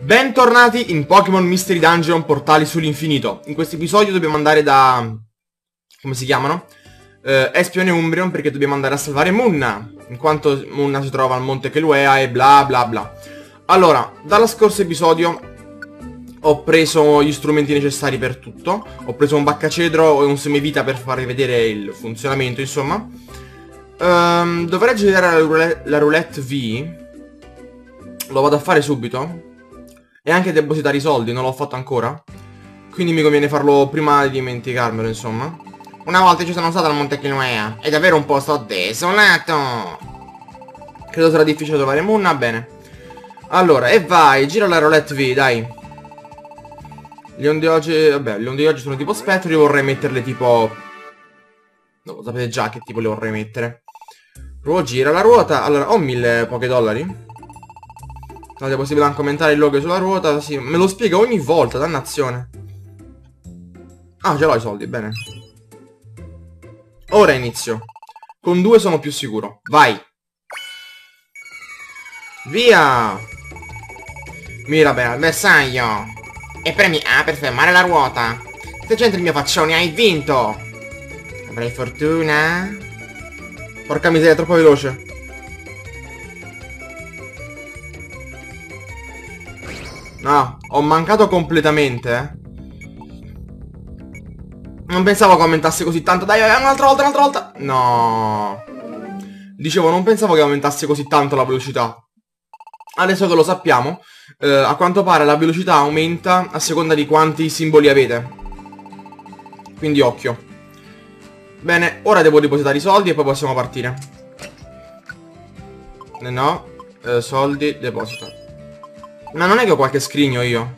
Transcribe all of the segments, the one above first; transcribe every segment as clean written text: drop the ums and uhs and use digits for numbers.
Bentornati in Pokémon Mystery Dungeon Portali sull'infinito. In questo episodio dobbiamo andare da... come si chiamano? Espione Umbreon, perché dobbiamo andare a salvare Munna, in quanto Munna si trova al Monte Keluea e bla bla bla. Allora, dalla scorso episodio ho preso gli strumenti necessari per tutto. Ho preso un baccacedro e un semivita per farvi vedere il funzionamento, insomma. Dovrei girare la roulette V. Lo vado a fare subito. E anche depositare i soldi, non l'ho fatto ancora. Quindi mi conviene farlo prima di dimenticarmelo, insomma. Una volta ci sono stato al Monte Keluea. È davvero un posto desolato. Credo sarà difficile trovare Munna, bene. Allora, e vai, gira la roulette V, dai. Gli onde oggi, vabbè, gli onde oggi sono tipo spettro. Io vorrei metterle tipo... no, lo sapete già che tipo le vorrei mettere. Gira la ruota. Allora, ho 1000 pochi dollari. Non è possibile anche commentare il logo sulla ruota. Sì, me lo spiega ogni volta, dannazione. Ah, ce l'ho i soldi, bene. Ora inizio. Con 2 sono più sicuro. Vai. Via. Mira bene al bersaglio. E premi A per fermare la ruota. Se c'entra il mio faccione, hai vinto. Avrai fortuna. Porca miseria, è troppo veloce. No, ho mancato completamente, Non pensavo che aumentasse così tanto. Dai, un'altra volta, un'altra volta. No. Dicevo, non pensavo che aumentasse così tanto la velocità. Adesso che lo sappiamo, a quanto pare la velocità aumenta a seconda di quanti simboli avete. Quindi occhio. Bene, ora devo depositare i soldi e poi possiamo partire. No, soldi, deposita. Ma non è che ho qualche scrigno io?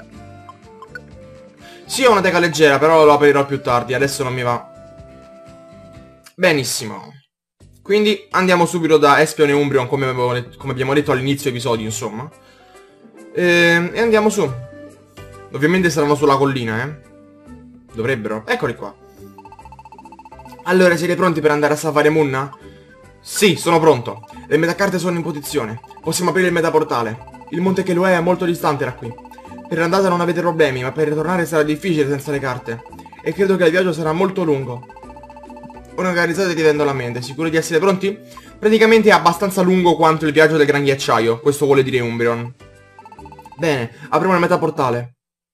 Sì, ho una teca leggera, però lo aprirò più tardi. Adesso non mi va. Benissimo. Quindi andiamo subito da Espione Umbreon, come abbiamo detto all'inizio episodio, insomma. E andiamo su. Ovviamente saranno sulla collina, Dovrebbero. Eccoli qua. Allora, siete pronti per andare a salvare Munna? Sì, sono pronto. Le metacarte sono in posizione. Possiamo aprire il metaportale. Il Monte Keluea è molto distante da qui. Per l'andata non avete problemi, ma per ritornare sarà difficile senza le carte. E credo che il viaggio sarà molto lungo. Organizzatevi vivendo la mente, sicuri di essere pronti? Praticamente è abbastanza lungo quanto il viaggio del Gran Ghiacciaio, questo vuole dire Umbreon. Bene, apriamo il metaportale.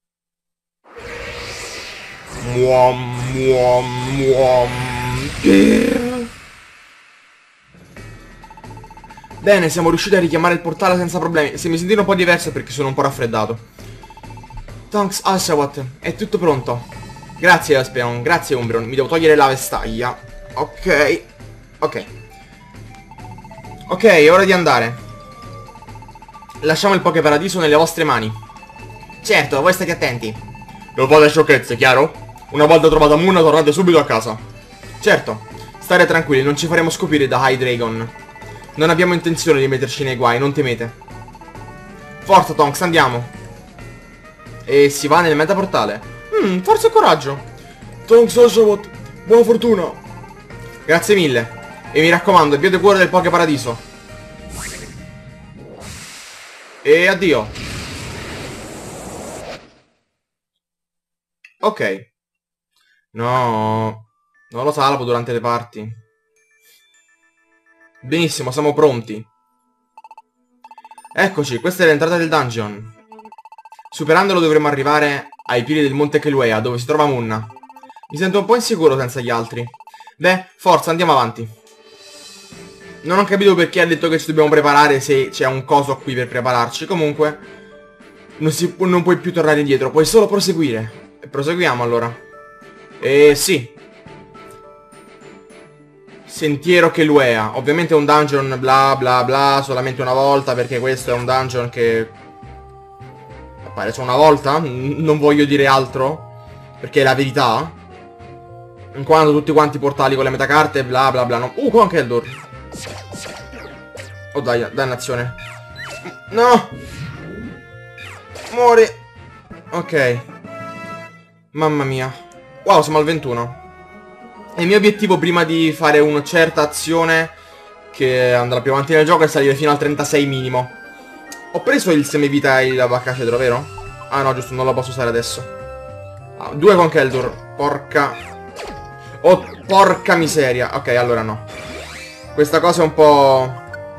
Muom, muom, muom. Bene, siamo riusciti a richiamare il portale senza problemi. Se mi sentite un po' diverso è perché sono un po' raffreddato. Thanks, Oshawott, è tutto pronto. Grazie, Espeon, grazie, Umbreon. Mi devo togliere la vestaglia. Ok. Ok, è ora di andare. Lasciamo il Poképaradiso nelle vostre mani. Certo, voi state attenti. Non fate sciocchezze, chiaro? Una volta trovata Munna, tornate subito a casa. Certo, stare tranquilli, non ci faremo scoprire da Hydreigon. Non abbiamo intenzione di metterci nei guai, non temete. Forza, Tonks, andiamo. E si va nel metaportale. Forza e coraggio. Tonks, Oshawott, buona fortuna. Grazie mille. E mi raccomando, il piede cuore del Poképaradiso. E addio. Ok. No, non lo salvo durante le parti. Benissimo, siamo pronti. Eccoci, questa è l'entrata del dungeon. Superandolo dovremo arrivare ai piedi del Monte Keluea, dove si trova Munna. Mi sento un po' insicuro senza gli altri. Beh, forza, andiamo avanti. Non ho capito perché ha detto che ci dobbiamo preparare se c'è un coso qui per prepararci. Comunque, non puoi più tornare indietro, puoi solo proseguire. E proseguiamo allora. Sì. Sentiero Keluea. Ovviamente è un dungeon bla bla bla solamente una volta, perché questo è un dungeon che appare solo una volta. Non voglio dire altro, perché è la verità. In quanto tutti quanti i portali con le metacarte bla bla bla no. Qua anche Eldor. Oh dai, dannazione. No. Muori. Ok. Mamma mia. Wow, siamo al 21. E il mio obiettivo prima di fare una certa azione che andrà più avanti nel gioco è salire fino al 36 minimo. Ho preso il semivita e la vacca cedro, vero? Ah no, giusto, non la posso usare adesso. Ah, 2 con Keldor. Porca... Oh, porca miseria. Ok, allora no. Questa cosa è un po'...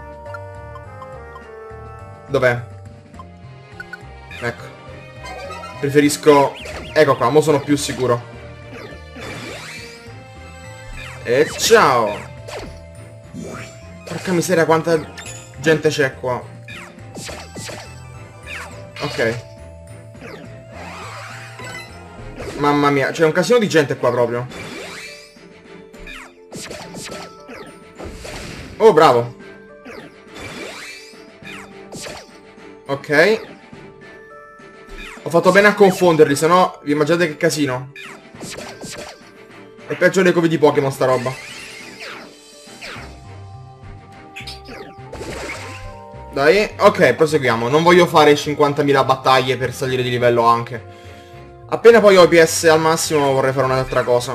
Dov'è? Ecco. Preferisco... Ecco qua, mo sono più sicuro. E ciao. Porca miseria, quanta gente c'è qua. Ok. Mamma mia, c'è un casino di gente qua proprio. Oh, bravo. Ok. Ho fatto bene a confonderli, sennò vi immaginate che casino. È peggio dei covi di Pokémon sta roba. Dai, ok, proseguiamo. Non voglio fare 50.000 battaglie per salire di livello anche. Appena poi ho i PS al massimo vorrei fare un'altra cosa.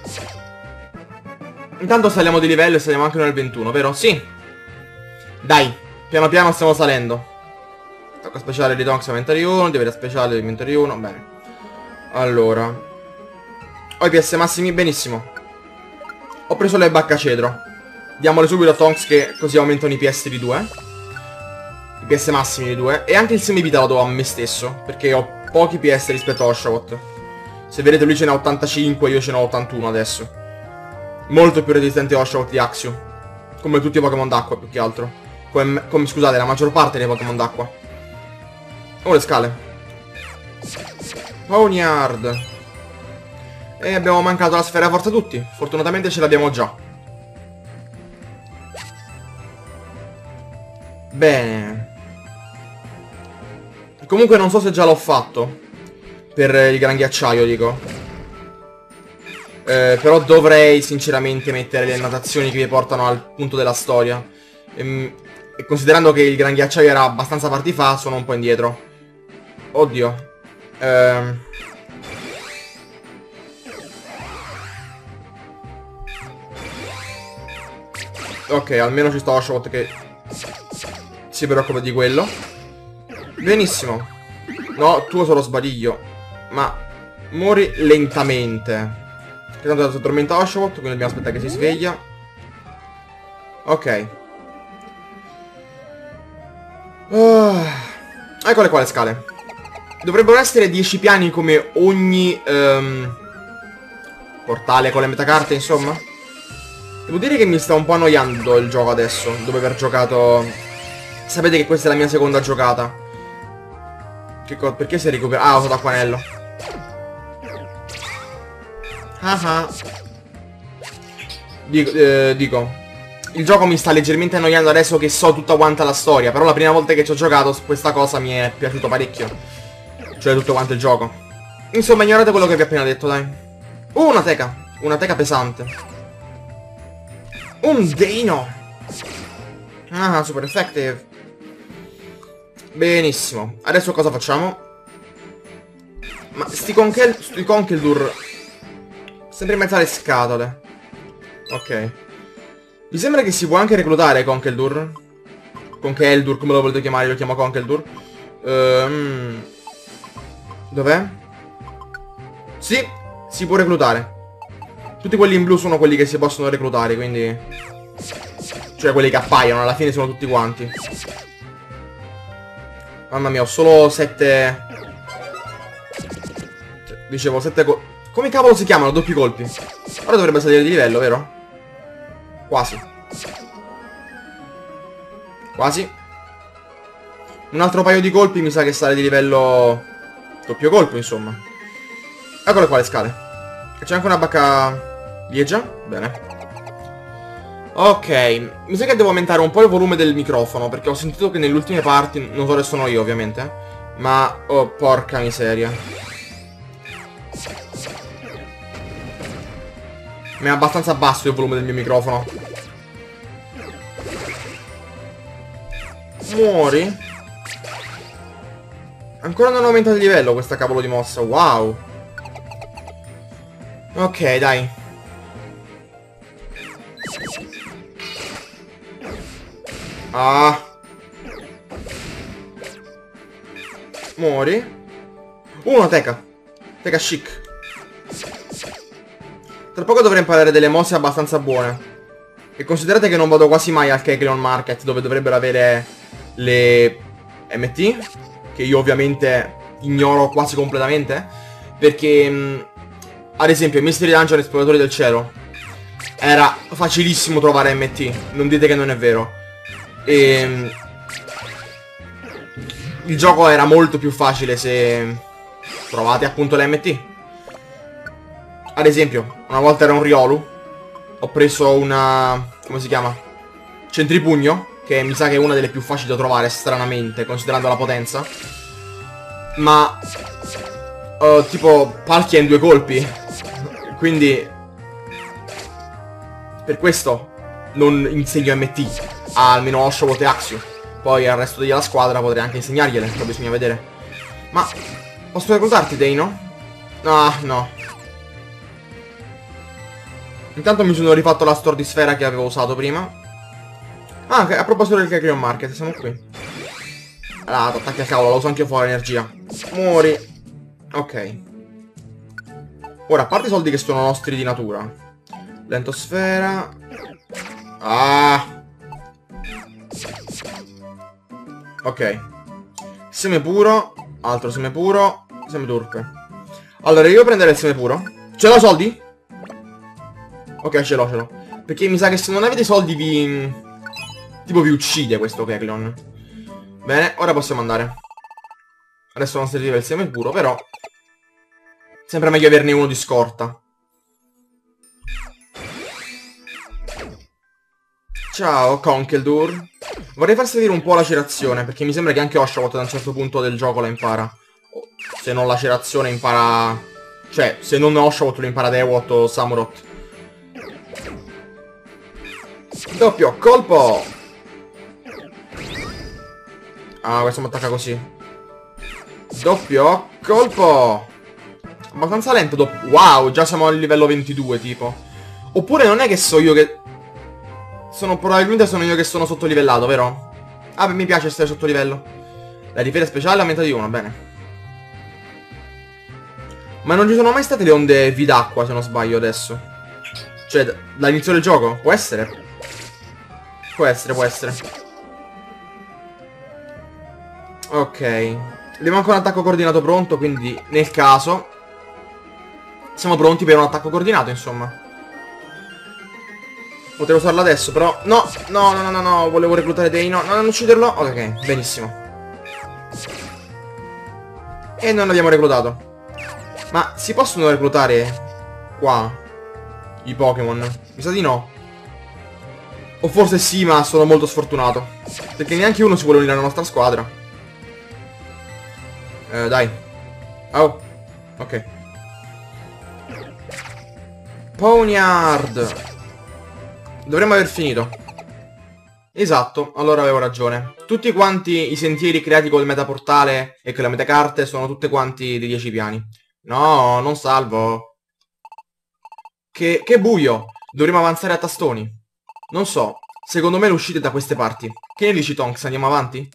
Intanto saliamo di livello e saliamo anche nel 21, vero? Sì. Dai, piano piano stiamo salendo. Tocca speciale di Tonks inventary 1, diventa speciale di inventary 1, bene. Allora. Ho i PS massimi, benissimo. Ho preso le bacca cedro. Diamole subito a Tonks che così aumentano i PS di 2. I PS massimi di 2. E anche il semivita lo do a me stesso, perché ho pochi PS rispetto a Oshawott. Se vedete lui ce n'ha 85, io ce n'ho 81 adesso. Molto più resistente Oshawott di Axio. Come tutti i Pokémon d'acqua, più che altro. Come scusate, la maggior parte dei Pokémon d'acqua. Oh, le scale. Ponyard. E abbiamo mancato la sfera forza tutti. Fortunatamente ce l'abbiamo già. Bene. Comunque non so se già l'ho fatto. Per il gran ghiacciaio, dico. Però dovrei sinceramente mettere le annotazioni che vi portano al punto della storia. E considerando che il gran ghiacciaio era abbastanza parti fa, sono un po' indietro. Oddio. Ok, almeno ci sta Oshawott che si preoccupa di quello. Benissimo. No, tuo solo sbadiglio. Ma muori lentamente. Che tanto si addormenta Oshawott, quindi dobbiamo aspettare che si sveglia. Ok. Eccole qua le scale. Dovrebbero essere 10 piani come ogni portale con le metacarte, insomma. Devo dire che mi sta un po' annoiando il gioco adesso, dopo aver giocato... Sapete che questa è la mia seconda giocata. Perché si recupera? Ah, ho usato acquanello. Ah. Dico, il gioco mi sta leggermente annoiando adesso che so tutta quanta la storia. Però la prima volta che ci ho giocato questa cosa mi è piaciuto parecchio. Cioè tutto quanto il gioco. Insomma, ignorate quello che vi ho appena detto, dai. Una teca. Una teca pesante. Un Dino. Ah, super effective. Benissimo. Adesso cosa facciamo? Ma sti Conkeldurr sempre in mezzo alle scatole. Ok. Mi sembra che si può anche reclutare Conkeldurr. Conkeldurr, come lo volete chiamare, io lo chiamo Conkeldurr. Dov'è? Sì, si può reclutare. Tutti quelli in blu sono quelli che si possono reclutare, quindi... Cioè quelli che appaiono, alla fine sono tutti quanti. Mamma mia, ho solo 7... Dicevo, 7 come cavolo si chiamano? Doppi colpi. Ora dovrebbe salire di livello, vero? Quasi. Quasi. Un altro paio di colpi mi sa che sale di livello... Doppio colpo, insomma. Eccole qua le scale. C'è anche una bacca... Liegia? Bene. Ok, mi sa che devo aumentare un po' il volume del microfono, perché ho sentito che nelle ultime parti, non so se sono io ovviamente, ma... Oh, porca miseria. Ma è abbastanza basso il volume del mio microfono. Muori? Ancora non ho aumentato il livello questa cavolo di mossa, wow. Ok, dai. Ah. Muori. Una teca. Teca chic. Tra poco dovrei imparare delle mosse abbastanza buone. E considerate che non vado quasi mai al Kecleon Market, dove dovrebbero avere le MT, che io ovviamente ignoro quasi completamente, perché ad esempio in Mystery Dungeon Esploratori del Cielo era facilissimo trovare MT, non dite che non è vero. E il gioco era molto più facile se trovate appunto le MT. Ad esempio, una volta era un Riolu, ho preso una... come si chiama? Centripugno, che mi sa che è una delle più facili da trovare, stranamente, considerando la potenza. Ma... tipo, palchia in 2 colpi. Quindi... per questo non insegno MT a almeno Oshawott e Axio. Poi al resto della squadra potrei anche insegnargliele, però bisogna vedere. Ma... posso reclutarti, Deino? Ah, no. Intanto mi sono rifatto la stordisfera che avevo usato prima. Ah, a proposito del Kecleon Market, siamo qui. Ah, t'attacchi al cavolo, la uso anche fuori energia. Muori. Ok. Ora, a parte i soldi che sono nostri di natura. Lentosfera. Ah. Ok. Seme puro. Altro seme puro. Seme turpe. Allora, io prendere il seme puro. Ce l'ho soldi? Ok, ce l'ho. Perché mi sa che se non avete soldi vi... tipo vi uccide questo Kecleon. Bene, ora possiamo andare. Adesso non serviva il seme puro, però... sempre meglio averne uno di scorta. Ciao, Conkeldurr. Vorrei far servire un po' la cerazione, perché mi sembra che anche Oshawott da un certo punto del gioco la impara. Se non la cerazione impara... cioè, se non Oshawott lo impara Dewott o Samurott. Doppio colpo. Ah, questo mi attacca così. Doppio colpo. Abbastanza lento. Wow, già siamo al livello 22 tipo. Oppure non è che so io che... probabilmente sono io che sono sottolivellato, vero? Ah, beh, mi piace essere sottolivello. La difesa speciale aumenta di 1, bene. Ma non ci sono mai state le onde vidacqua, se non sbaglio adesso. Cioè, dall'inizio del gioco? Può essere? Può essere. Ok. Abbiamo anche un attacco coordinato pronto, quindi nel caso siamo pronti per un attacco coordinato, insomma. Potrei usarlo adesso, però... No, volevo reclutare Deino. No, non ucciderlo. Ok, benissimo. E non l'abbiamo reclutato. Ma si possono reclutare qua i Pokémon? Mi sa di no. O forse sì, ma sono molto sfortunato. Perché neanche uno si vuole unire alla nostra squadra. Dai. Oh. Ok. Ponyard. Dovremmo aver finito. Esatto, allora avevo ragione. Tutti quanti i sentieri creati col metaportale e con le metacarte sono tutte quanti di 10 piani. No, non salvo. Che buio. Dovremmo avanzare a tastoni. Non so, secondo me l'uscita è da queste parti. Che ne dici, Tonks? Andiamo avanti?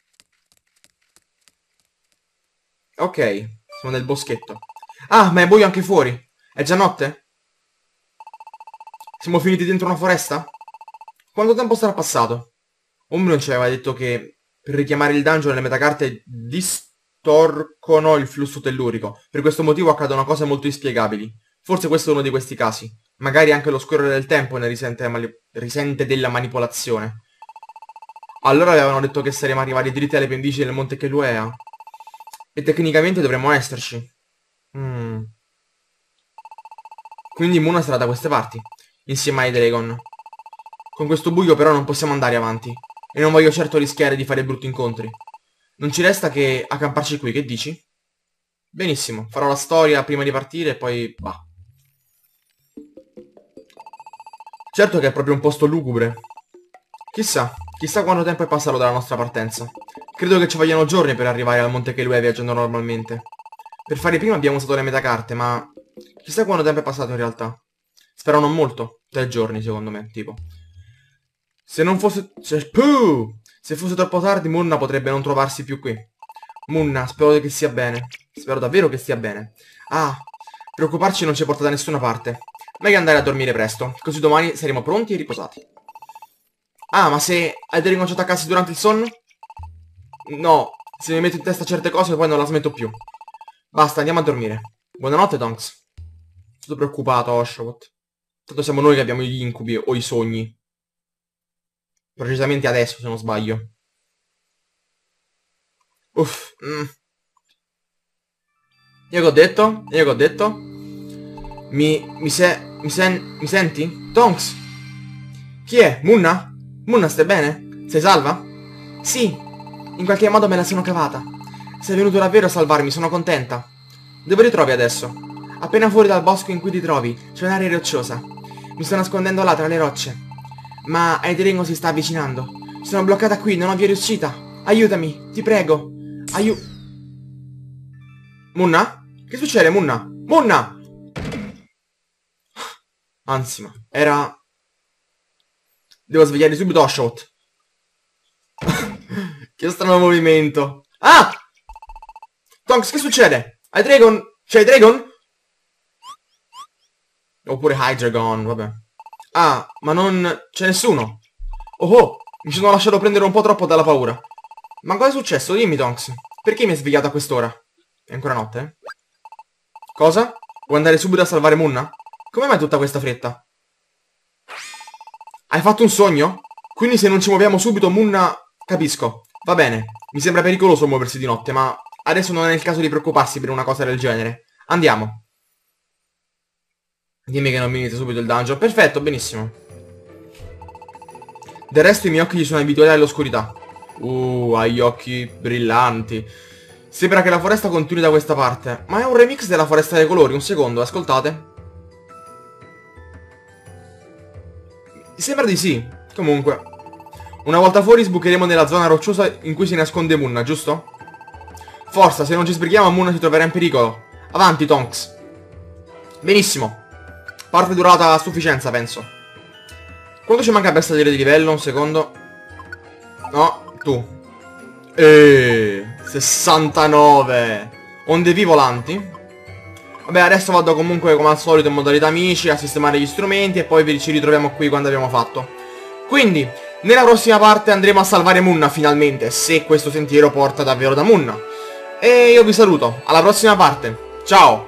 Ok, siamo nel boschetto. Ah, ma è buio anche fuori. È già notte? Siamo finiti dentro una foresta? Quanto tempo sarà passato? Umbreon ci aveva detto che per richiamare il dungeon le metacarte distorcono il flusso tellurico. Per questo motivo accadono cose molto inspiegabili. Forse questo è uno di questi casi. Magari anche lo scorrere del tempo ne risente della manipolazione. Allora avevano detto che saremmo arrivati dritti alle pendici del monte Keluea. E tecnicamente dovremmo esserci. Quindi Munna sarà da queste parti, insieme ai Dragon. Con questo buio però non possiamo andare avanti. E non voglio certo rischiare di fare brutti incontri. Non ci resta che accamparci qui, che dici? Benissimo, farò la storia prima di partire e poi... bah. Certo che è proprio un posto lugubre. Chissà quanto tempo è passato dalla nostra partenza. Credo che ci vogliano giorni per arrivare al Monte Keluea viaggiando normalmente. Per fare prima abbiamo usato le metacarte, ma... chissà quanto tempo è passato in realtà. Spero non molto. 3 giorni, secondo me, tipo. Se non fosse... se fosse troppo tardi, Munna potrebbe non trovarsi più qui. Munna, spero che stia bene. Spero davvero che stia bene. Ah, preoccuparci non ci porta da nessuna parte. Meglio andare a dormire presto, così domani saremo pronti e riposati. Ah, ma se Hydragon ci attaccassi durante il sonno? No, se mi metto in testa certe cose poi non la smetto più. Basta, andiamo a dormire. Buonanotte, Tonks. Sono preoccupato, Oshawott. Tanto siamo noi che abbiamo gli incubi o i sogni. Precisamente adesso, se non sbaglio. Uff. Io che ho detto? Io che ho detto? Mi senti? Tonks? Chi è? Munna? Munna, stai bene? Sei salva? Sì, in qualche modo me la sono cavata. Sei venuto davvero a salvarmi, sono contenta. Dove ti trovi adesso? Appena fuori dal bosco in cui ti trovi, c'è un'area rocciosa. Mi sto nascondendo là tra le rocce. Ma Hydragon si sta avvicinando. Sono bloccata qui, non ho via di uscita. Aiutami, ti prego. Munna? Che succede, Munna? Munna! Anzi, era... Devo svegliare subito Oshawott. Che strano movimento. Ah! Tonks, che succede? Hydragon? C'è Hydragon? Oppure Hydreigon, vabbè. Ah, ma non... c'è nessuno. Oh, mi sono lasciato prendere un po' troppo dalla paura. Ma cosa è successo? Dimmi, Tonks. Perché mi hai svegliato a quest'ora? È ancora notte, eh? Cosa? Vuoi andare subito a salvare Munna? Come mai tutta questa fretta? Hai fatto un sogno? Quindi se non ci muoviamo subito, Munna... Capisco. Va bene. Mi sembra pericoloso muoversi di notte, ma adesso non è il caso di preoccuparsi per una cosa del genere. Andiamo. Dimmi che non mi inizia subito il dungeon. Perfetto, benissimo. Del resto i miei occhi gli sono abituati all'oscurità. Ha gli occhi brillanti. Sembra che la foresta continui da questa parte. Ma è un remix della Foresta dei Colori. Un secondo, ascoltate. Mi sembra di sì. Comunque. Una volta fuori sbucheremo nella zona rocciosa in cui si nasconde Munna, giusto? Forza, se non ci sbrighiamo Munna si troverà in pericolo. Avanti, Tonks. Benissimo. Parte durata a sufficienza, penso. Quanto ci manca per salire di livello? Un secondo. No, tu. 69. Onde V volanti. Vabbè, adesso vado comunque come al solito in modalità amici a sistemare gli strumenti e poi ci ritroviamo qui quando abbiamo fatto. Quindi, nella prossima parte andremo a salvare Munna finalmente, se questo sentiero porta davvero da Munna. E io vi saluto, alla prossima parte. Ciao!